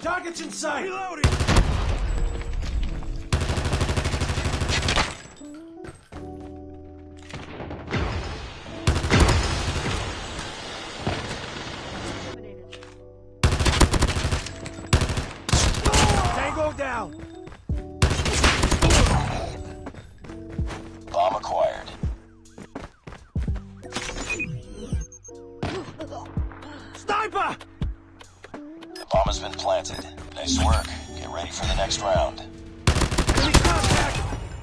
Target's in sight! Reloading! Tango down! Bomb acquired. Sniper! The bomb has been planted. Nice work. Get ready for the next round. Enemy contact!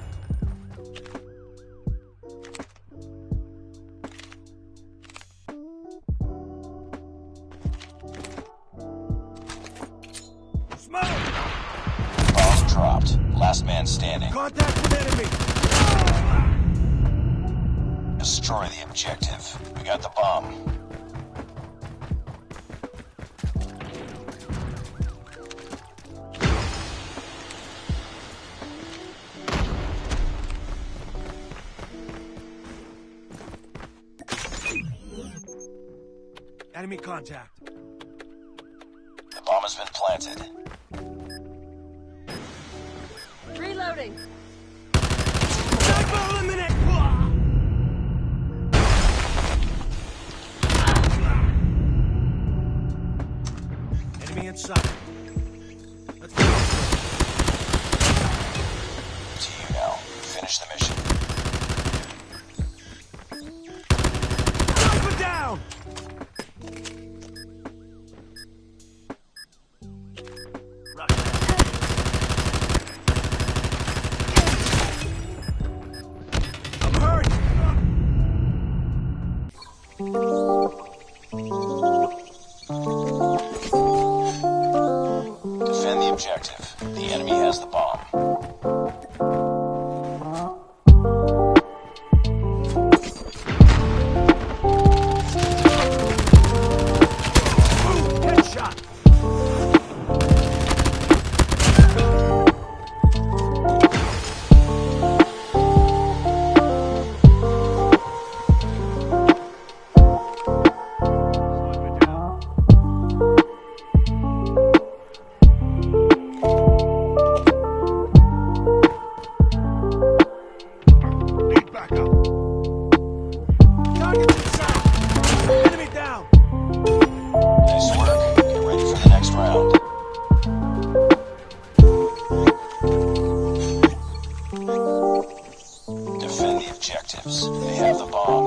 Smoke! Bomb dropped. Last man standing. Contact with enemy! Destroy the objective. We got the bomb. Enemy contact. The bomb has been planted. Reloading. Sniper eliminate! Enemy inside. Let's go. To you now. Finish the mission. Sniper down! I'm hurt! Defend the objective. The enemy has the bomb. Headshot! Need backup. Target inside. Enemy down. Nice work. Get ready for the next round. Defend the objectives. They have the bomb.